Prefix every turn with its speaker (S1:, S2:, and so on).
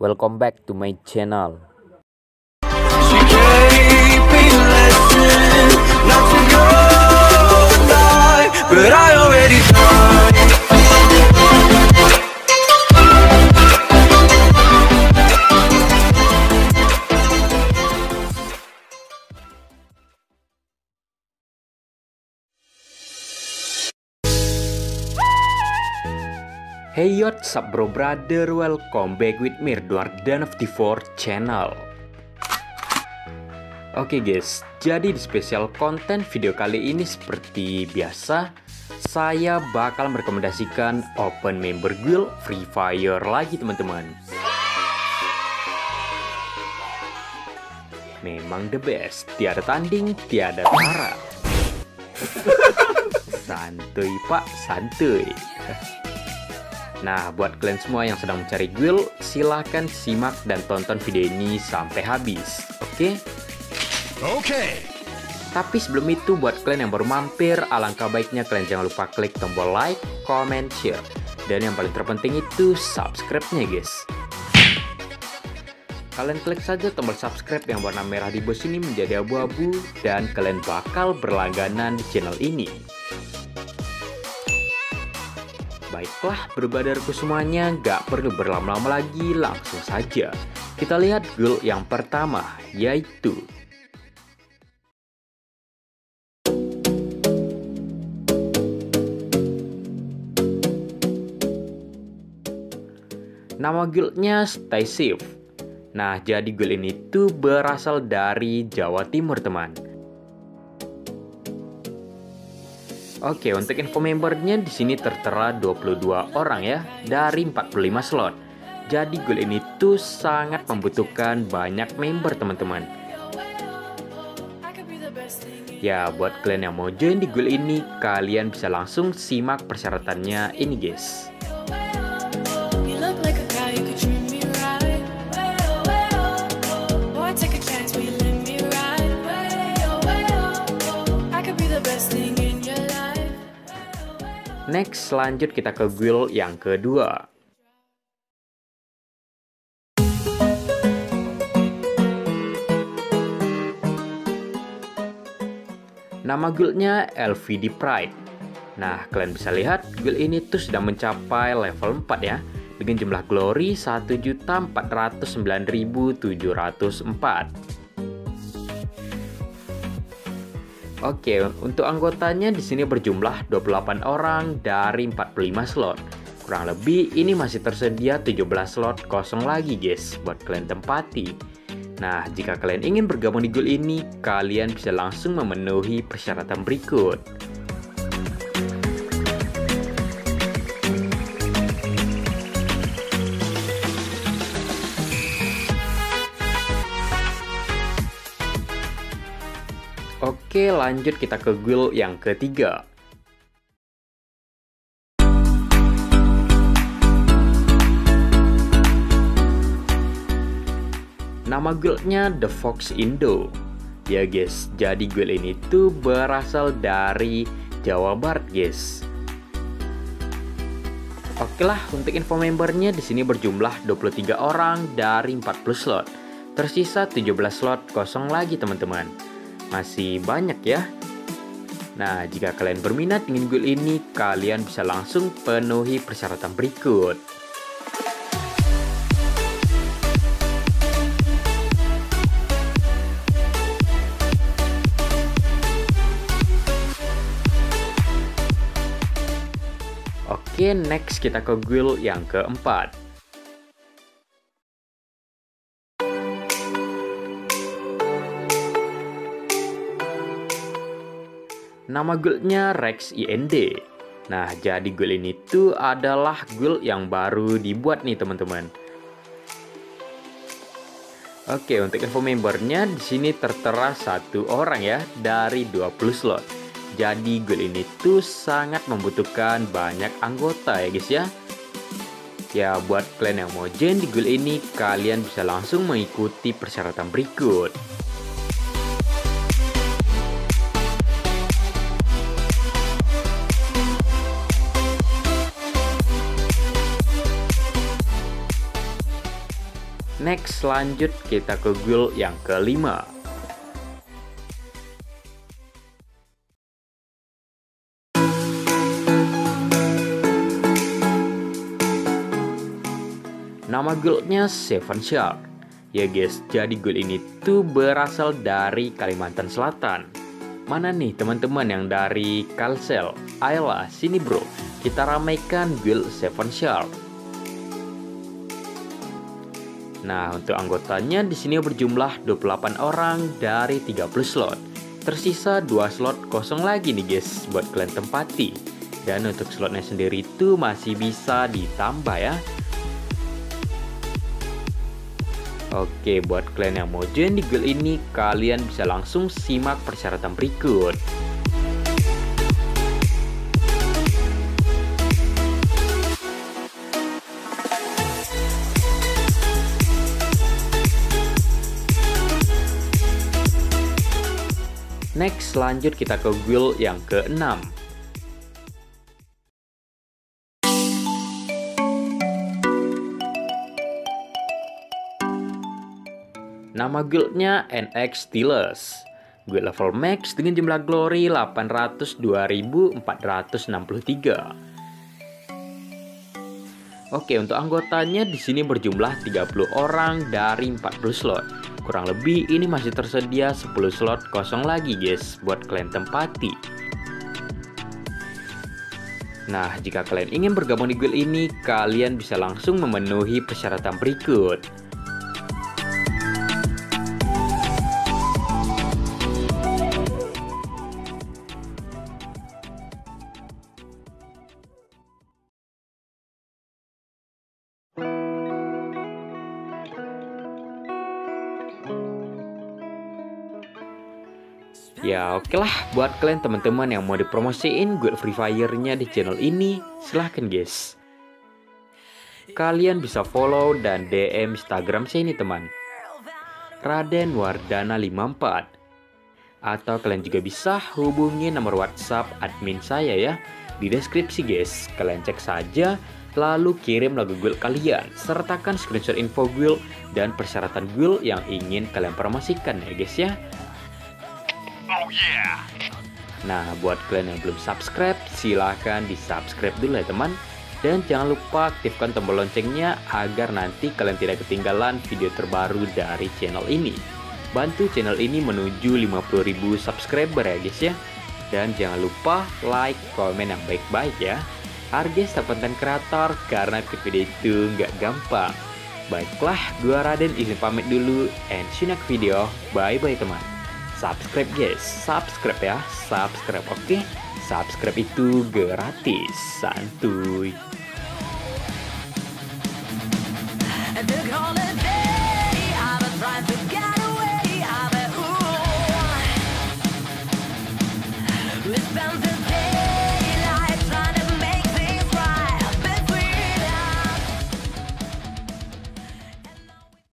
S1: Welcome back to my channel.
S2: She gave me lessons not to go die, but I already died.
S1: Hey what's up bro brother, welcome back with me Edwardan of the4 channel. Oke guys, jadi di spesial konten video kali ini seperti biasa saya bakal merekomendasikan open member guild Free Fire lagi teman-teman. Memang the best, tiada tanding, tiada tara. Santuy pak, santuy. Nah, buat kalian semua yang sedang mencari guild, silahkan simak dan tonton video ini sampai habis, oke?
S2: Oke.
S1: Tapi sebelum itu, buat kalian yang baru mampir, alangkah baiknya kalian jangan lupa klik tombol like, comment, share. Dan yang paling terpenting itu subscribe-nya guys. Kalian klik saja tombol subscribe yang warna merah di bawah sini menjadi abu-abu, dan kalian bakal berlangganan di channel ini. Baiklah, berbadarku semuanya, gak perlu berlama-lama lagi, langsung saja kita lihat guild yang pertama, yaitu nama guildnya Stay Safe. Nah, jadi guild ini tuh berasal dari Jawa Timur teman. Oke, untuk info membernya di sini tertera 22 orang ya, dari 45 slot. Jadi guild ini tuh sangat membutuhkan banyak member teman-teman. Ya, buat kalian yang mau join di guild ini, kalian bisa langsung simak persyaratannya ini guys. Next, lanjut kita ke guild yang kedua. Nama guildnya LVD Pride. Nah, kalian bisa lihat guild ini tuh sudah mencapai level 4 ya, dengan jumlah glory 1.409.704. Oke, untuk anggotanya di sini berjumlah 28 orang dari 45 slot. Kurang lebih ini masih tersedia 17 slot kosong lagi guys buat kalian tempati. Nah, jika kalian ingin bergabung di guild ini, kalian bisa langsung memenuhi persyaratan berikut. Oke, lanjut kita ke guild yang ketiga. Nama guildnya The Fox Indo. Ya guys, jadi guild ini tuh berasal dari Jawa Barat guys. Oke lah, untuk info membernya di sini berjumlah 23 orang dari 40 slot. Tersisa 17 slot kosong lagi teman-teman. Masih banyak ya. Nah, jika kalian berminat dengan guild ini, kalian bisa langsung penuhi persyaratan berikut. Oke, next kita ke guild yang keempat. Nama guildnya Rex IND. Nah, jadi guild ini tuh adalah guild yang baru dibuat nih teman-teman. Oke, untuk info membernya di sini tertera 1 orang ya dari 20 slot. Jadi guild ini tuh sangat membutuhkan banyak anggota ya guys ya. Ya, buat kalian yang mau join di guild ini, kalian bisa langsung mengikuti persyaratan berikut. Next, lanjut kita ke guild yang kelima. Nama guildnya Seven Shark. Ya guys, jadi guild ini tuh berasal dari Kalimantan Selatan. Mana nih teman-teman yang dari Kalsel? Ayolah, sini bro, kita ramaikan guild Seven Shark. Nah, untuk anggotanya di sini berjumlah 28 orang dari 30 slot. Tersisa 2 slot kosong lagi nih guys buat kalian tempati. Dan untuk slotnya sendiri itu masih bisa ditambah ya. Oke, buat kalian yang mau join di guild ini, kalian bisa langsung simak persyaratan berikut. Next, lanjut kita ke guild yang ke-6. Nama guildnya NX Steelers. Guild level max dengan jumlah glory 802.463. Oke, untuk anggotanya di sini berjumlah 30 orang dari 40 slot. Kurang lebih ini masih tersedia 10 slot kosong lagi guys buat kalian tempati. Nah, jika kalian ingin bergabung di guild ini, kalian bisa langsung memenuhi persyaratan berikut. Ya oke lah, buat kalian teman-teman yang mau dipromosiin guild Free Fire-nya di channel ini, silahkan guys. Kalian bisa follow dan DM Instagram saya ini teman, Raden Wardana 54. Atau kalian juga bisa hubungi nomor WhatsApp admin saya ya, di deskripsi guys. Kalian cek saja, lalu kirim logo guild kalian, sertakan screenshot info guild dan persyaratan guild yang ingin kalian promosikan ya guys ya.
S2: Oh yeah.
S1: Nah, buat kalian yang belum subscribe, silahkan di subscribe dulu ya teman. Dan jangan lupa aktifkan tombol loncengnya agar nanti kalian tidak ketinggalan video terbaru dari channel ini. Bantu channel ini menuju 50.000 subscriber ya guys ya. Dan jangan lupa like, komen yang baik-baik ya. Hargai setiap konten kreator karena ikut video itu nggak gampang. Baiklah, gua Raden izin pamit dulu, and see you next video. Bye-bye teman. Subscribe guys, subscribe ya, subscribe oke? Subscribe itu gratis, santuy.
S3: We spent the